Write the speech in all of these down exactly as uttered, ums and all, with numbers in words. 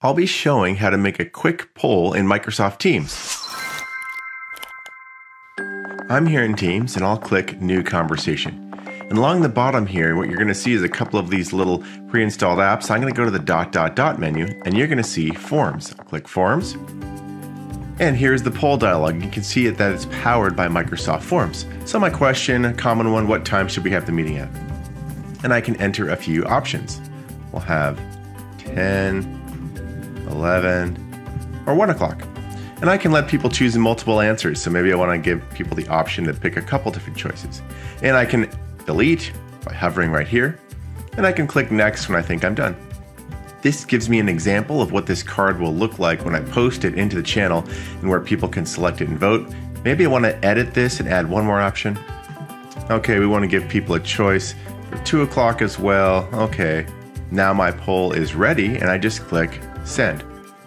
I'll be showing how to make a quick poll in Microsoft Teams. I'm here in Teams and I'll click New Conversation. And along the bottom here, what you're going to see is a couple of these little pre-installed apps. I'm going to go to the dot dot dot menu and you're going to see Forms. I'll click Forms. And here's the poll dialog. You can see it that it's powered by Microsoft Forms. So my question, a common one, what time should we have the meeting at? And I can enter a few options. We'll have ten, eleven, or one o'clock. And I can let people choose multiple answers. So maybe I want to give people the option to pick a couple different choices. And I can delete by hovering right here. And I can click next when I think I'm done. This gives me an example of what this card will look like when I post it into the channel and where people can select it and vote. Maybe I want to edit this and add one more option. Okay, we want to give people a choice for two o'clock as well. Okay, now my poll is ready and I just click send.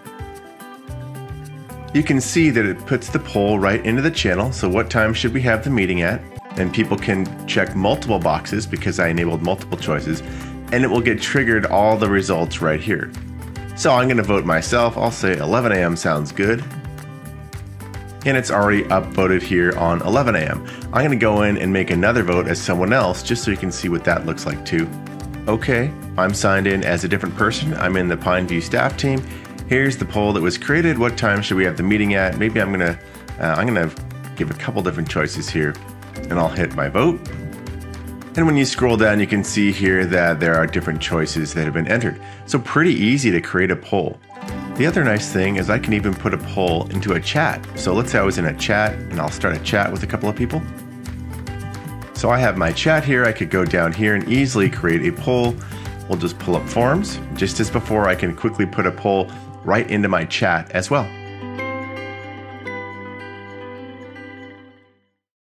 You can see that it puts the poll right into the channel. So what time should we have the meeting at? And people can check multiple boxes because I enabled multiple choices, and it will get triggered all the results right here. So I'm going to vote myself. I'll say eleven A M sounds good. And it's already upvoted here on eleven A M I'm going to go in and make another vote as someone else just so you can see what that looks like too. Okay, I'm signed in as a different person. I'm in the Pineview staff team. Here's the poll that was created. What time should we have the meeting at? Maybe I'm going to uh, I'm going to give a couple different choices here. And I'll hit my vote. And when you scroll down, you can see here that there are different choices that have been entered. So pretty easy to create a poll. The other nice thing is I can even put a poll into a chat. So let's say I was in a chat and I'll start a chat with a couple of people. So I have my chat here. I could go down here and easily create a poll. We'll just pull up Forms. Just as before, I can quickly put a poll right into my chat as well.